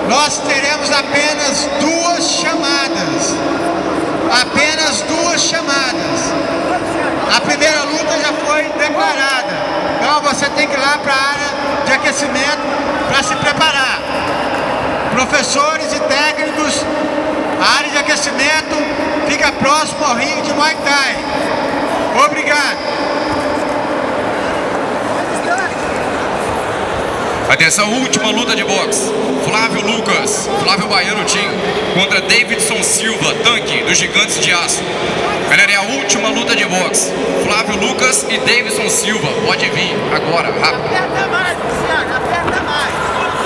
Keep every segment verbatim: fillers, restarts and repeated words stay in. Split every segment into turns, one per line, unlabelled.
nós teremos apenas duas chamadas. Apenas duas chamadas. A primeira luta já foi declarada. Então você tem que ir lá para a área de aquecimento para se preparar. Professores e técnicos, a área de aquecimento fica próximo ao ringue de Muay Thai. Obrigado.
Atenção, última luta de boxe. Flávio Lucas, Flávio Baiano Tim, contra Davidson Silva, tanque dos Gigantes de Aço. Galera, é a última luta de boxe. Flávio Lucas e Davidson Silva. Pode vir agora, rápido.
Aperta mais, Luciano, aperta mais.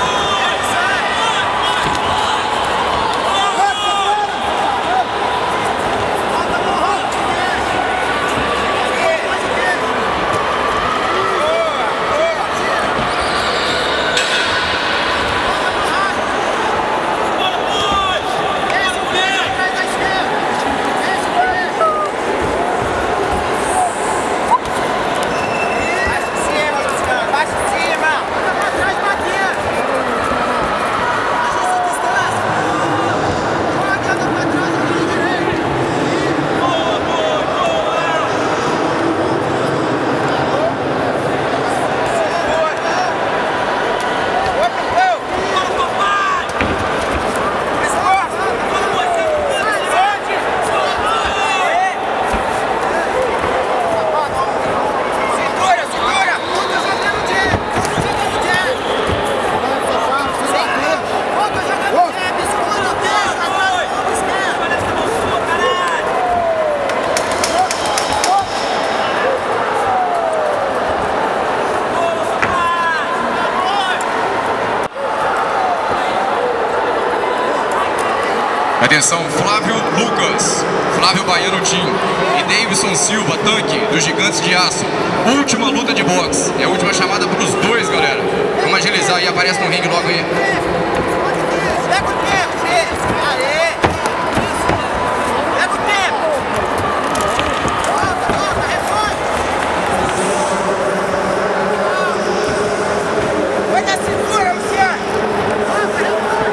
Atenção, Flávio Lucas, Flávio Baiano Tim e Davidson Silva, tanque dos Gigantes de Aço. Última luta de boxe. É a última chamada para os dois, galera. Vamos agilizar aí, aparece no ringue logo aí.
Pega o tempo, gente. Aê. Pega o tempo. Volta, volta, reforça. Vai na cintura, Luciano. Volta, reforça.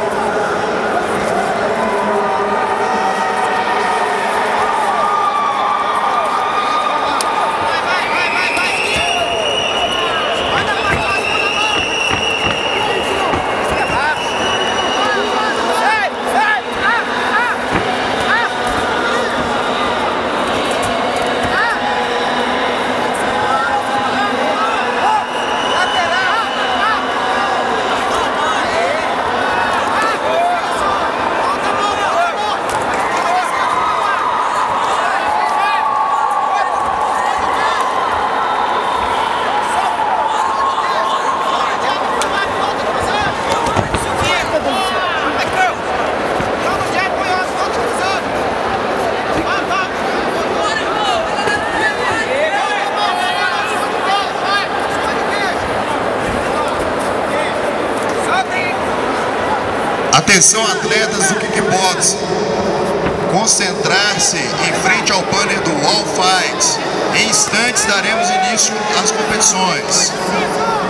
Atenção, atletas do kickboxing, concentrar-se em frente ao banner do All Fights. Em instantes daremos início às competições.